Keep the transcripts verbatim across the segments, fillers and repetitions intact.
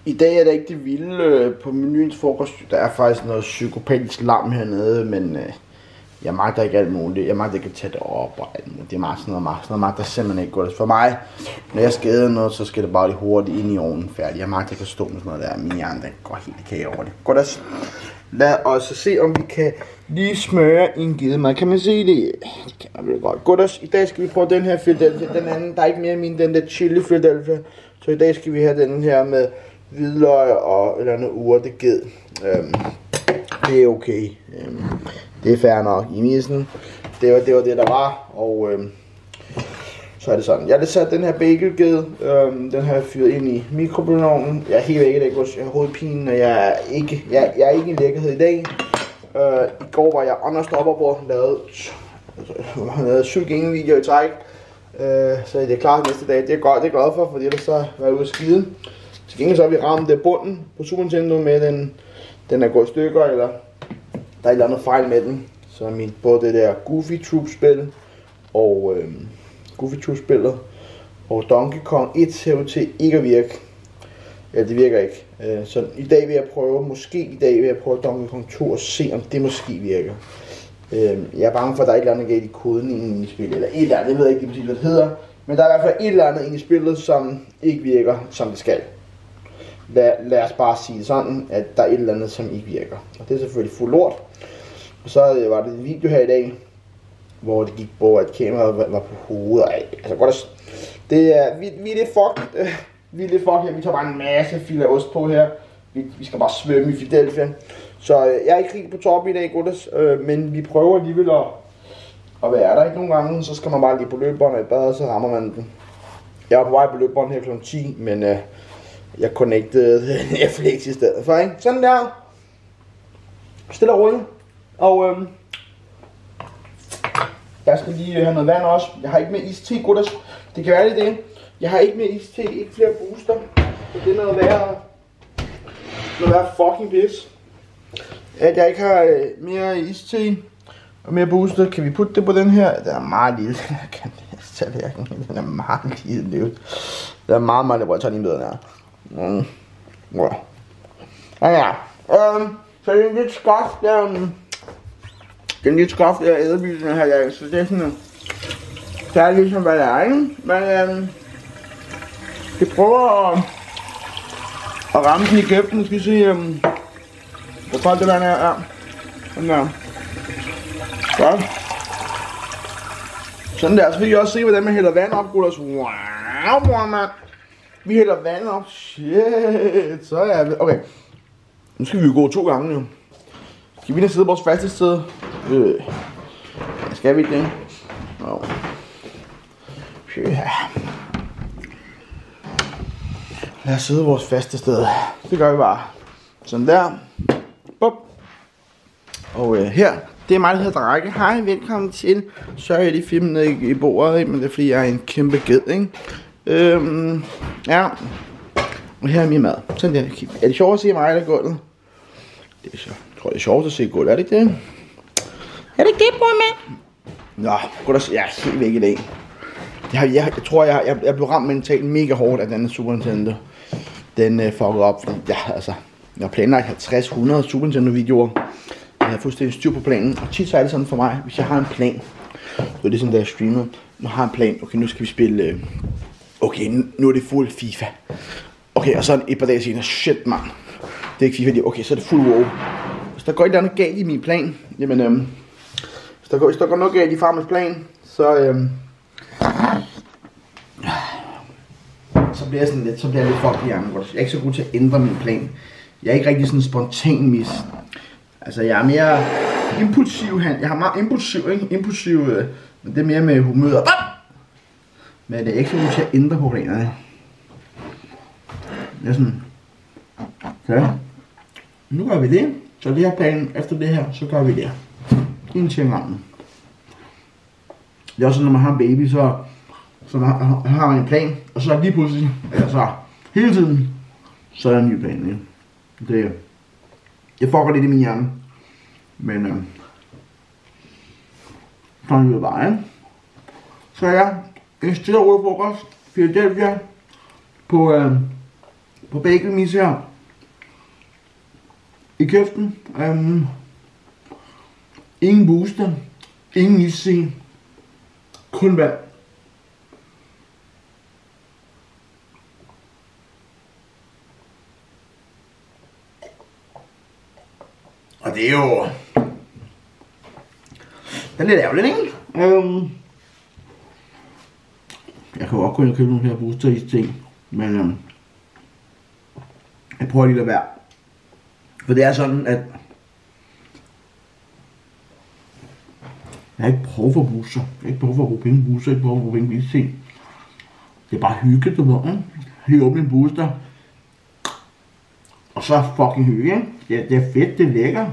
I dag er der ikke det vilde øh, på menuens frokost. Der er faktisk noget psykopatisk lam hernede, men øh, jeg magter ikke alt muligt. Jeg magter ikke at tage det op og alt muligt. Det er meget sådan noget, sådan noget magter simpelthen ikke godt. For mig, når jeg skal æde noget, så skal det bare lige hurtigt ind i ovnen færdigt. Jeg magter ikke at stå med sådan noget der. Min hjerne, den går helt i kage over det. Godt at lad os se, om vi kan lige smøre en gedemad. Kan man se det? Det kan man vel godt. Godt at, i dag skal vi prøve den her Philadelphia. Den anden, der er ikke mere min, den der chili Philadelphia. Så i dag skal vi have den her med hvidløg og eller andet urteged. Øhm, det er okay. Øhm, det er fair nok. I misen. Det var, det var det, der var. Og øhm, så er det sådan. Jeg har sat den her bagelged. Øhm, den har jeg fyret ind i mikrobølgeovnen. Jeg er helt væk i dag. Jeg har hovedpine, og jeg er ikke, jeg, jeg er ikke i lækkerhed i dag. Øh, I går var jeg understopper på. Lavede, lavede syv gaming videoer i træk. Øh, så det er klart næste dag. Det er godt, det er glad for, fordi ellers så var jeg ude at skide. Til gengæld så har vi ramt det bunden på Super Nintendo med den, den er gået i stykker, eller der er et eller andet fejl med den. Så min, både det der Goofy Troop spil og øh, Goofy Troop spillet og Donkey Kong et ser ud til ikke at virke. Ja, det virker ikke. Øh, så i dag vil jeg prøve, måske i dag vil jeg prøve Donkey Kong to og se om det måske virker. Øh, jeg er bange for at der er et eller andet galt i kodningen i spillet, eller et eller andet, jeg ved ikke lige præcis hvad det hedder. Men der er i hvert fald et eller andet inde i spillet, som ikke virker som det skal. Lad, lad os bare sige sådan, at der er et eller andet, som ikke virker. Og det er selvfølgelig fuld lort. Og så øh, var det en video her i dag, hvor det gik på, at kameraet var, var på hovedet. Ej, altså godt at, det er, vi, vi er lidt fuck, øh, vi er lidt fuck her. Vi tager bare en masse filet ost på her. Vi, vi skal bare svømme i Philadelphia. Så øh, jeg er ikke rigtig på top i dag, guttes, øh, men vi prøver alligevel at, at være der. Ikke nogle gange, så skal man bare lige på løbebånd og i bad, så rammer man den. Jeg var på vej på løbebånd her klokken ti, men øh, jeg connectede Netflix i stedet for, ikke? Sådan der. Stille og roligt. Og øhm, jeg skal lige have noget vand også. Jeg har ikke mere iste, gutters. Det kan være det det. Jeg har ikke mere iste, ikke flere booster. Så det er noget værre. Noget værre fucking pis. At jeg ikke har øh, mere iste og mere booster. Kan vi putte det på den her? Det er meget lille. Den er meget lille. Det er meget, meget lille. Jeg tager lige med den her. Mm. Ja. Ja, ja. Um, så det er lidt skaft. Um, det er lidt skaft af æderbilsen her. Ja. Så det er sådan, det er ligesom hvad det er, ikke? Men um, vi prøver at, at ramme den i kæften. Skal vi se, um, hvor koldt det vand er. Ja. Sådan der. Godt. Sådan der. Så vil I også se, hvordan man hælder vand op, gutters. Wow, mor, mand. Vi hælder vand op. Shit. Så er vi. Okay. Nu skal vi jo gå to gange jo. Skal vi ned sidde på vores faste sted? Øh. Skal vi ikke det? No. Ja. Lad os sidde på vores faste sted. Det gør vi bare. Sådan der. Bop. Og øh, her. Det er mig, der hedder Drake. Hej, velkommen til. Sorry, jeg lige filmen ned i, i bordet, men det er fordi, jeg er en kæmpe ged, ikke? Øhm, ja. Og her er min mad. Sådan der. Er det sjovt at se mig eller gulvet? Det er så. Jeg tror, det er sjovt at se gulvet. Er det ikke det? Er det ikke det, bror mand? Nå, godt. Jeg er helt væk i dag. Jeg, jeg, jeg tror, jeg, jeg, jeg blev ramt mentalt mega hårdt af den Super Nintendo. Den uh, fuckede op, fordi ja, altså, jeg har planlagt halvtreds hundrede Super Nintendo videoer. Jeg har fuldstændig styr på planen. Og tit så er det sådan for mig, hvis jeg har en plan. Så er det sådan, der jeg streamer. Nu har jeg en plan. Okay, nu skal vi spille. Uh, okay, nu, nu er det fuld FIFA. Okay, og så et par dage senere. Shit, mand. Det er ikke FIFA. Okay, så er det fuld WoW. Hvis der går et eller andet galt i min plan. Jamen, øhm, hvis, der går, hvis der går noget galt i farmers plan. Så, øhm, så bliver jeg sådan lidt, så bliver jeg lidt fucked i hjernen. Jeg er ikke så god til at ændre min plan. Jeg er ikke rigtig sådan spontan mis. Altså, jeg er mere impulsiv. Jeg har meget impulsiv, ikke? Impulsiv, øh, men det er mere med humør. Men det er ikke så god til at ændre på planerne. Det er sådan. Okay. Nu gør vi det. Så det her planen, efter det her, så gør vi det. Indtil en gang. Det er også sådan, når man har en baby, så, så har, har man en plan, og så lige pludselig, altså hele tiden, så er der en ny plan. Ikke? Det, jeg fucker lidt i min hjerne. Men øh, sådan er det bare, ikke? Så ja, en stille og rolig frokost, Philadelphia, på, øh, på begge mis her. I kæften. Um, ingen booster. Ingen issig. Kun vand. Og det er jo... Den er lidt ærgerligt, ikke? Um, jeg kan jo også gå ind og købe nogle her booster i ting. Men um, jeg prøver lige at lade være. For det er sådan, at jeg har ikke behov for booster. Jeg har ikke behov for at bruge penge booster. Jeg har ikke behov for at bruge penge ting. Det er bare hyggeligt, du ved, ikke? Hive op en booster. Og så fucking hygge, ikke? Det er, det er fedt, det er lækker.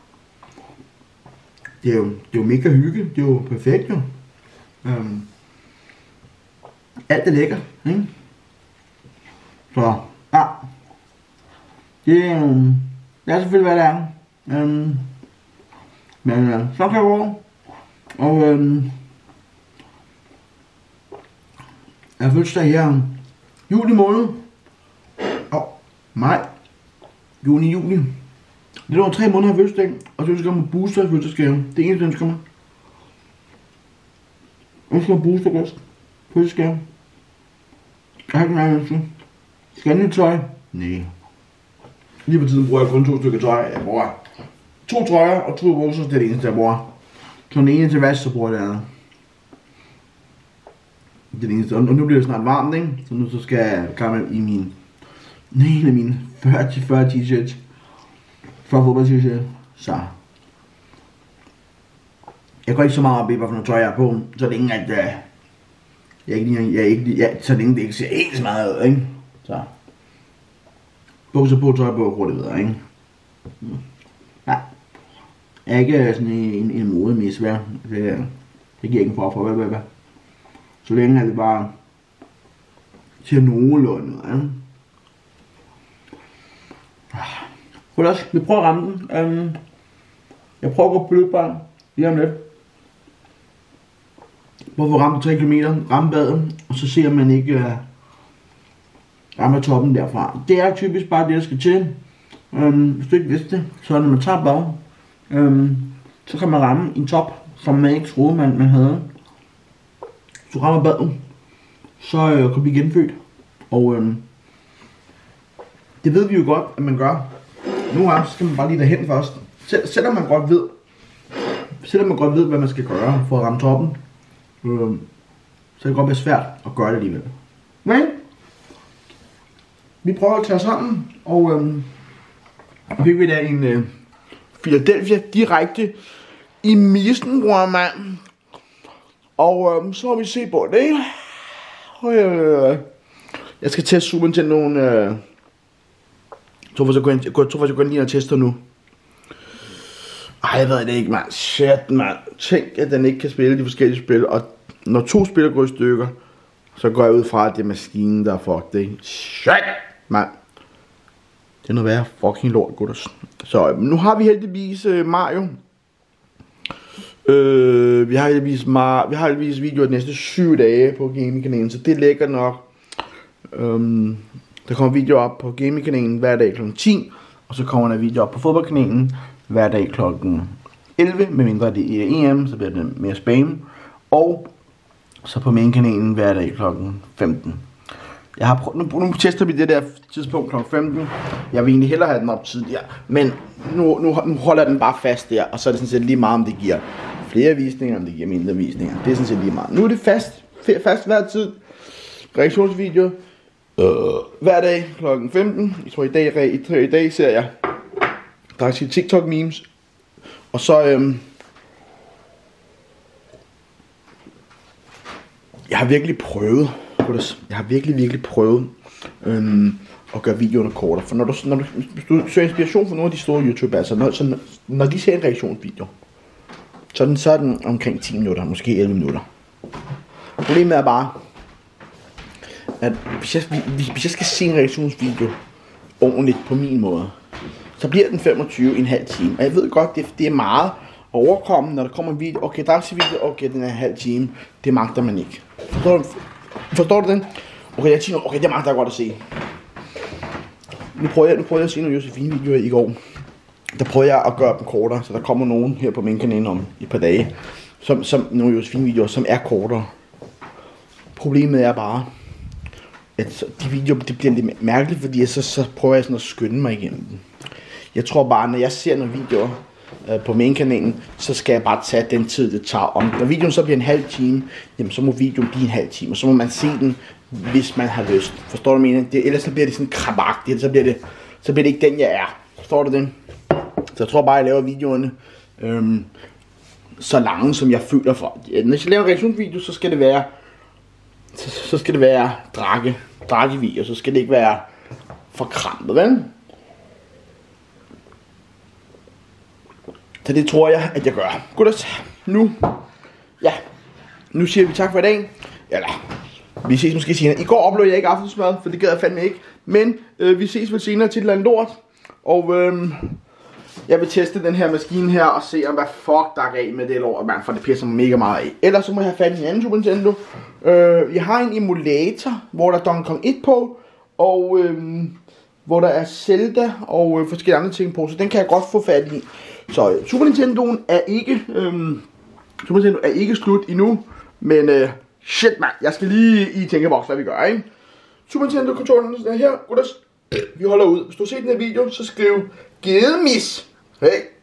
Det er jo, det er jo mega hygge. Det er jo perfekt, jo. Um, alt er lækker, ikke? Så, ja. Det, um, det er selvfølgelig, hvad det er. Um, men uh, så kan jeg gå. Og um, jeg har fødselsdag her juli måned. Og maj. Juni, juli. Det er over tre måneder af fødselsdag. Og så ønsker jeg mig booster i fødselsdagsgave. Det er eneste, jeg ønsker mig. Jeg ønsker mig booster gæst. Fødselsdagsgave. Jeg har ikke noget ønske. Skal jeg nyt tøj? Nej. Lige på tiden bruger jeg kun to stykker tøj. Jeg bruger to trøjer og to bukser. Det er det eneste, jeg bruger. Så den ene til vask, så bruger jeg det andet. Det er det eneste. Og nu bliver det snart varmt, ikke? Så nu så skal jeg komme i min... en af mine fyrre til fyrre t-shirts. fyrre fodbold t-shirts. Så. Jeg går ikke så meget op i, hvad for noget tøj jeg er på. Så længe at... Uh, jeg ikke jeg ikke jeg, så længe det ikke ser helt så meget ud, ikke? Så. Bukser på, tøj på, hurtigt videre, ikke? Ja. Jeg er ikke sådan en, en modemis, hvad? Det, det giver ikke en forfor, hvad, hvad, hvad? Så længe er det bare til nogenlunde, ikke? Hold os, vi prøver at ramme den. Um, jeg prøver at gå på løbebaren lige om lidt. Prøver at ramme tre kilometer, ramme badet, og så ser man ikke uh, ramme toppen derfra. Det er typisk bare det, der skal til. Um, hvis du ikke vidste det, så når man tager bag, um, så kan man ramme en top, som man ikke troede, man, man havde. Så rammer badet, så uh, kan vi blive genfødt. Og um, det ved vi jo godt, at man gør. Nu er, så skal man bare lige derhen først. Sel selvom man godt ved, selvom man godt ved, hvad man skal gøre for at ramme toppen, øh, så kan det godt være svært at gøre det alligevel. Men vi prøver at tage sammen, og øh, fik vi da en øh, Philadelphia direkte i misten, bror mand. Og øh, så har vi set på det. Og, øh, jeg skal teste Super Nintendoen. Øh, Jeg tror faktisk, jeg går ind lige og tester nu. Ej, jeg ved det ikke, mand. Shit, mand. Tænk, at den ikke kan spille de forskellige spil. Og når to spil går i stykker, så går jeg ud fra, at det er maskinen, der er fucked, ikke? Shit, mand. Det er noget værre fucking lort, gutters. Så nu har vi heldigvis uh, Mario. Uh, vi har heldigvis Mar vi har heldigvis videoer de næste syv dage på gamingkanalen, så det ligger nok. Um, Der kommer video op på gamingkanalen hver dag klokken ti, og så kommer der video op på fodboldkanalen hver dag klokken elleve, medmindre det er E M, så bliver det mere spam. Og så på mainkanalen hver dag klokken femten. Jeg har prøvet, nu, nu tester vi det der tidspunkt klokken femten. Jeg vil egentlig hellere have den op tidligere, men nu, nu, nu holder den bare fast der, og så er det sådan set lige meget, om det giver flere visninger, om det giver mindre visninger. Det er sådan set lige meget. Nu er det fast, fast hver tid. Reaktionsvideo. Uh, hver dag klokken femten. Jeg tror i dag, i, i dag ser jeg faktisk TikTok memes. Og så øhm, jeg har virkelig prøvet Jeg har virkelig virkelig prøvet øhm, at gøre videoerne kortere. For når du, når du, hvis du søger inspiration fra nogle af de store YouTubere, så når, så når de ser en reaktionsvideo, så er den, så er den omkring ti minutter, måske elleve minutter. Problemet er bare, at hvis jeg, hvis jeg skal se en reaktionsvideo ordentligt på min måde, så bliver den femogtyve i en halv time. Og jeg ved godt, det, det er meget overkommende, når der kommer en video. Okay, der er en video, okay, den er en halv time. Det magter man ikke. Forstår du, forstår du den? Okay, jeg tænker, okay, det magter jeg godt at se. nu prøver jeg, nu prøver jeg at se nogle Josefine-videoer i går. Der prøver jeg at gøre dem kortere, så der kommer nogen her på min kanal om et par dage, som, som nogle Josefine-videoer, som er kortere. Problemet er bare, at de videoer, det bliver lidt mærkeligt, fordi så, så prøver jeg sådan at skynde mig igennem den. Jeg tror bare, når jeg ser nogle videoer øh, på main-kanalen, så skal jeg bare tage den tid, det tager. Om når videoen så bliver en halv time, jamen så må videoen blive en halv time, og så må man se den, hvis man har lyst. Forstår du, hvad jeg mener? Det, ellers så bliver det sådan krabagtigt, så bliver det, så bliver det ikke den, jeg er. Forstår du det? Så jeg tror bare, jeg laver videoerne øhm, så lange, som jeg føler for. Når jeg laver en reaktionsvideo, så skal det være, så, så skal det være drage, drage-video, så skal det ikke være for krampet, vel? Så det tror jeg, at jeg gør. Godt, nu, ja, nu siger vi tak for i dag. Eller, vi ses måske senere. I går uploadede jeg ikke aftensmad, for det gad jeg fandme ikke. Men øh, vi ses vel senere til et eller andet lort. Og øh, jeg vil teste den her maskine her og se om hvad fuck der er galt med det lort, man, for det pisser mig mega meget af. Ellers så må jeg have fat i en anden Super Nintendo. Øh, jeg har en emulator, hvor der er Donkey Kong et på, og øh, hvor der er Zelda og øh, forskellige andre ting på, så den kan jeg godt få fat i. Så øh, Super Nintendoen er ikke, øh, Super Nintendo er ikke slut endnu, men øh, shit man, jeg skal lige i tænkeboks, hvad vi gør, ikke? Super Nintendo controlleren er her, gutters. Vi holder ud. Hvis du har set den her video, så skriv Gedemis. Hey.